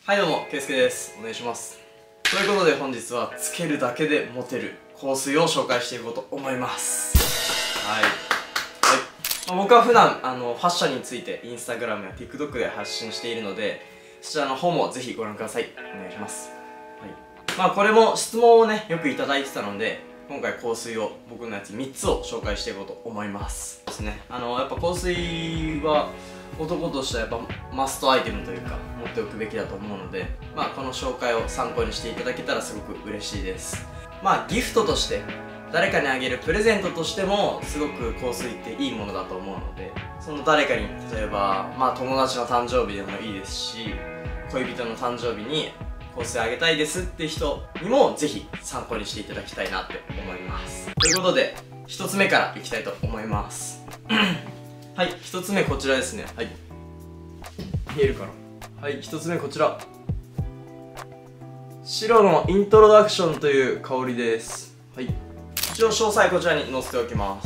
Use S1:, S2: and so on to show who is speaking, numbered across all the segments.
S1: はいどうも、ケイスケです。お願いします。ということで本日はつけるだけでモテる香水を紹介していこうと思います。僕は普段ファッションについてインスタグラムや TikTok で発信しているので、そちらの方もぜひご覧ください。お願いします。これも質問をね、よくいただいてたので、今回香水を僕のやつ3つを紹介していこうと思いますですね。やっぱ香水は男としてはやっぱマストアイテムというか持っておくべきだと思うので、この紹介を参考にしていただけたらすごく嬉しいです。ギフトとして誰かにあげるプレゼントとしてもすごく香水っていいものだと思うので、その誰かに例えば友達の誕生日でもいいですし、恋人の誕生日に香水あげたいですって人にもぜひ参考にしていただきたいなって思います。ということで1つ目からいきたいと思いますはい、1つ目こちらですね。はい、見えるかな。はい、1つ目こちら、白のイントロダクションという香りです。はい、一応詳細こちらに載せておきます。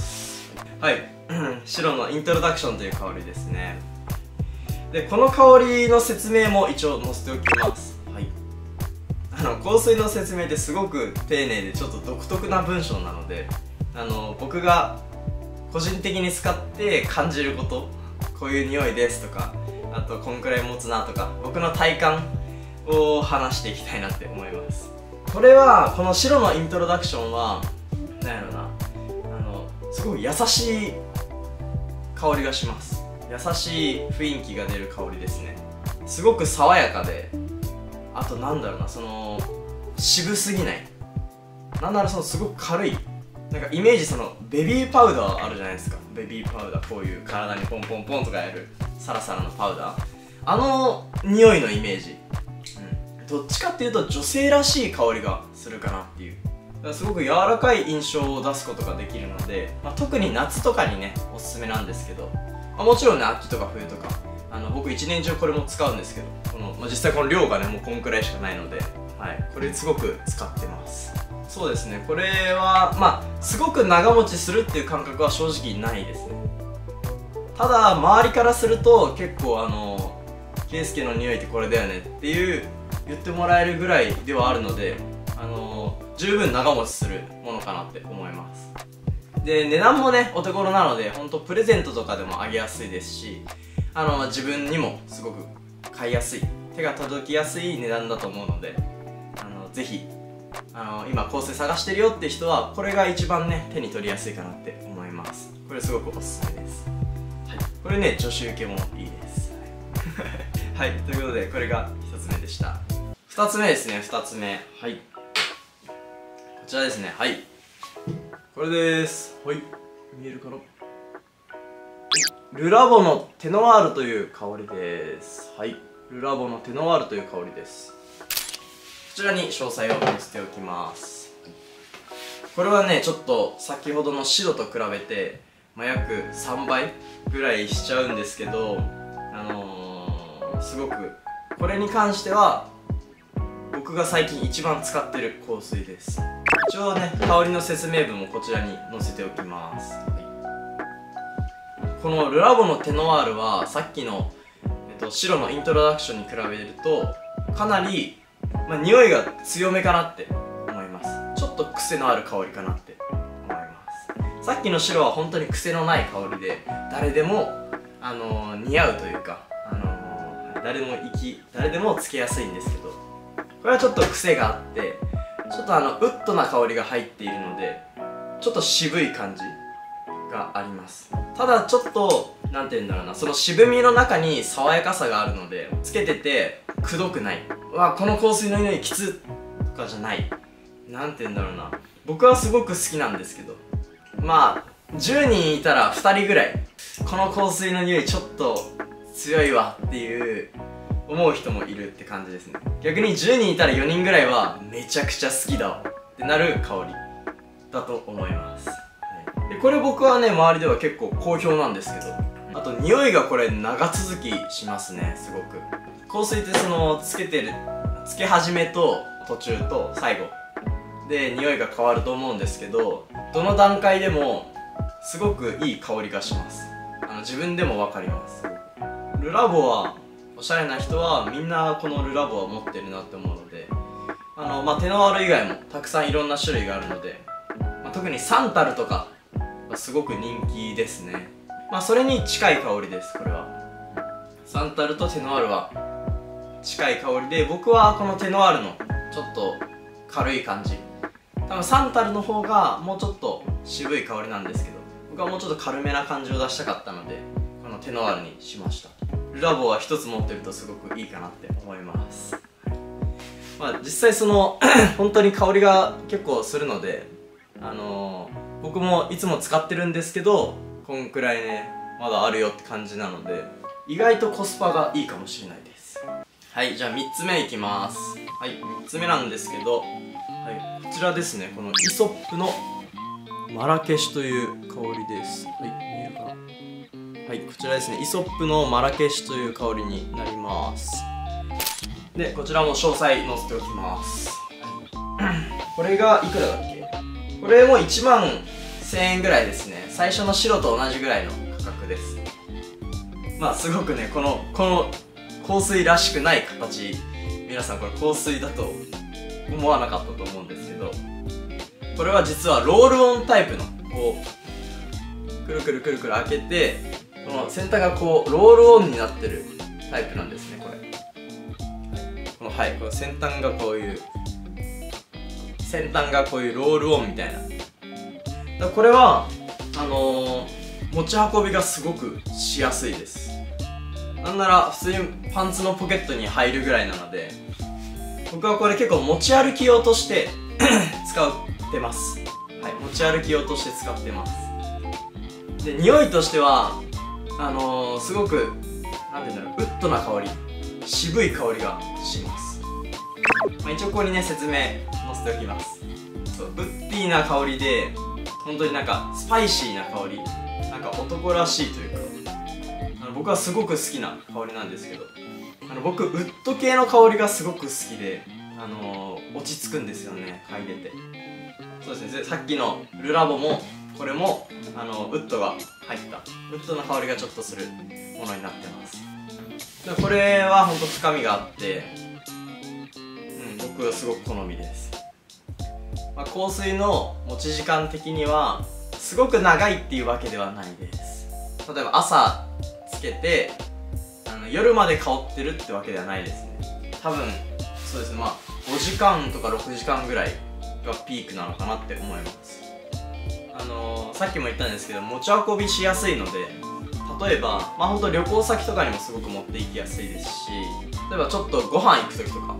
S1: はい白のイントロダクションという香りですね。でこの香りの説明も一応載せておきます。はい、香水の説明ってすごく丁寧でちょっと独特な文章なので、僕が個人的に使って感じること、こういう匂いですとか、あとこんくらい持つなとか、僕の体感を話していきたいなって思います。これはこの白のイントロダクションはなんやろな、すごい優しい香りがします。優しい雰囲気が出る香りですね。すごく爽やかで、あとなんだろうな、渋すぎない、なんならすごく軽い、なんかイメージベビーパウダーあるじゃないですか。ベビーパウダー、こういう体にポンポンポンとかやるサラサラのパウダー、匂いのイメージ、どっちかっていうと女性らしい香りがするかなっていう。だからすごく柔らかい印象を出すことができるので、特に夏とかにねおすすめなんですけど、もちろんね秋とか冬とか僕一年中これも使うんですけど、実際この量がねもうこんくらいしかないので、これすごく使ってます。そうですね、これはすごく長持ちするっていう感覚は正直ないですね。ただ周りからすると結構ケイスケの匂いってこれだよねっていう言ってもらえるぐらいではあるので、十分長持ちするものかなって思います。で値段もねお手頃なので、本当プレゼントとかでもあげやすいですし、自分にもすごく買いやすい、手が届きやすい値段だと思うので、ぜひ今香水探してるよって人はこれが一番ね手に取りやすいかなって思います。これすごくおすすめです。これね女子受けもいいですはい、ということでこれが1つ目でした。2つ目ですね。2つ目、はい、こちらですね。はい、これです。はい、見えるかな。ルラボのテノワールという香りです。はい、ルラボのテノワールという香りです。こちらに詳細を載せておきます。これはねちょっと先ほどの白と比べて、約3倍ぐらいしちゃうんですけど、すごくこれに関しては僕が最近一番使ってる香水です。一応ね香りの説明文もこちらに載せておきます。このルラボのテノワールはさっきの、白のイントロダクションに比べるとかなり匂いが強めかなって思います。ちょっと癖のある香りかなって思います。さっきの白は本当に癖のない香りで誰でも似合うというか、誰でもつけやすいんですけど、これはちょっと癖があって、ちょっとウッドな香りが入っているのでちょっと渋い感じがあります。ただちょっとなんて言うんだろうな、その渋みの中に爽やかさがあるので、つけててくどくない、この香水の匂いきつとかじゃない、なんて言うんだろうな、僕はすごく好きなんですけど、10人いたら2人ぐらいこの香水の匂いちょっと強いわっていう思う人もいるって感じですね。逆に10人いたら4人ぐらいはめちゃくちゃ好きだわってなる香りだと思います。でこれ僕はね周りでは結構好評なんですけど、あと匂いがこれ長続きしますね。すごく香水ってつけ始めと途中と最後で匂いが変わると思うんですけど、どの段階でもすごくいい香りがします。自分でも分かります。ルラボはおしゃれな人はみんなこのルラボは持ってるなって思うので、テノワール以外もたくさんいろんな種類があるので、特にサンタルとかはすごく人気ですね。それに近い香りです。これはサンタルとテノワールは近い香りで、僕はこのテノワールのちょっと軽い感じ、多分サンタルの方がもうちょっと渋い香りなんですけど、僕はもうちょっと軽めな感じを出したかったのでこのテノワールにしました。ルラボは一つ持ってるとすごくいいかなって思います。実際その本当に香りが結構するので、僕もいつも使ってるんですけど、こんくらいねまだあるよって感じなので、意外とコスパがいいかもしれないです。はい、じゃあ3つ目いきます。はい、3つ目なんですけど、こちらですね。このイソップのマラケシュという香りです。はい、見えるかな。はい、こちらですね。イソップのマラケシュという香りになります。で、こちらも詳細載せておきます。これがいくらだっけ？これも1万1000円ぐらいですね。最初の白と同じぐらいの価格です。すごくね、この香水らしくない形、皆さんこれ香水だと思わなかったと思うんですけど、これは実はロールオンタイプのこうくるくるくるくる開けて、この先端がこうロールオンになってるタイプなんですね。これこの先端がこういうロールオンみたいな。これは持ち運びがすごくしやすいです。なんなら普通にパンツのポケットに入るぐらいなので、僕はこれ結構持ち歩き用として使ってます。はい、持ち歩き用として使ってます。で、匂いとしてはすごくなんていうんだろう、ウッドな香り、渋い香りがします。一応ここにね説明載せておきます。そう、ウッディーな香りで、本当になんかスパイシーな香り、なんか男らしいというか、僕はすごく好きな香りなんですけど、僕ウッド系の香りがすごく好きで、落ち着くんですよね、嗅いでて。そうですね、さっきのルラボもこれもウッドが入ったウッドの香りがちょっとするものになってます。これは本当深みがあって、僕はすごく好みです。香水の持ち時間的にはすごく長いっていうわけではないです。例えば朝つけて夜まで香ってるってわけではないですね。多分そうですね、5時間とか6時間ぐらいがピークなのかなって思います。さっきも言ったんですけど、持ち運びしやすいので、例えば本当旅行先とかにもすごく持って行きやすいですし、例えばちょっとご飯行く時とか、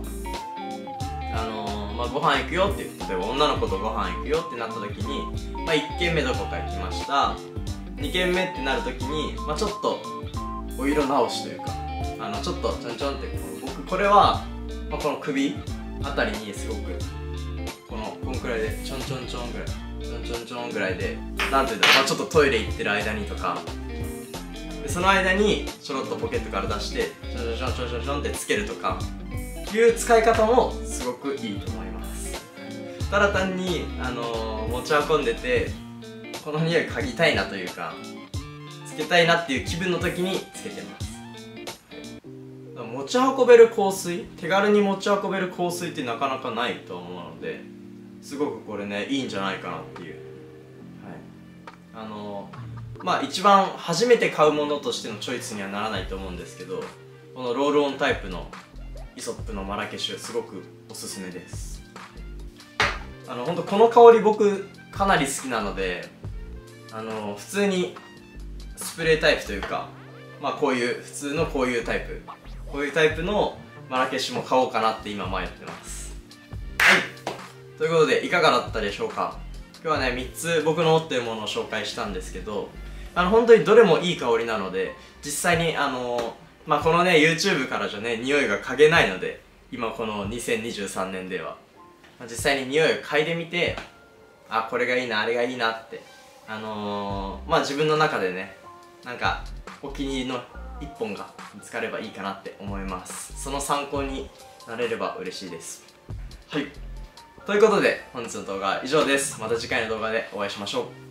S1: ご飯行くよって、例えば女の子とご飯行くよってなった時に、1軒目どこか行きました、2軒目ってなる時に、ちょっとお色直しというか、ちょっとちょんちょんって、僕これは、この首あたりにすごくこんくらいでちょんちょんちょんぐらい、ちょんちょんちょんぐらいで、なんていうんだろう、ちょっとトイレ行ってる間にとかで、その間にちょろっとポケットから出してちょんちょんちょんちょんちょんってつけるとかいう使い方もすごくいいと思います。ただ単に持ち運んでてこの匂い嗅ぎたいなというか、つけたいなっていう気分の時につけてます。持ち運べる香水、手軽に持ち運べる香水ってなかなかないと思うので、すごくこれねいいんじゃないかなっていう。一番初めて買うものとしてのチョイスにはならないと思うんですけど、このロールオンタイプのイソップのマラケシュすごくおすすめです。本当この香り僕かなり好きなので、普通にスプレータイプというか、こういう普通のこういうタイプのマラケシュも買おうかなって今迷ってます。はい、ということでいかがだったでしょうか。今日はね3つ僕の持ってるものを紹介したんですけど、本当にどれもいい香りなので、実際にこのね YouTube からじゃね匂いが嗅げないので、今この2023年では実際に匂いを嗅いでみて、これがいいなあれがいいなって自分の中でねなんかお気に入りの1本が見つかればいいかなって思います。その参考になれれば嬉しいです。はい、ということで本日の動画は以上です。また次回の動画でお会いしましょう。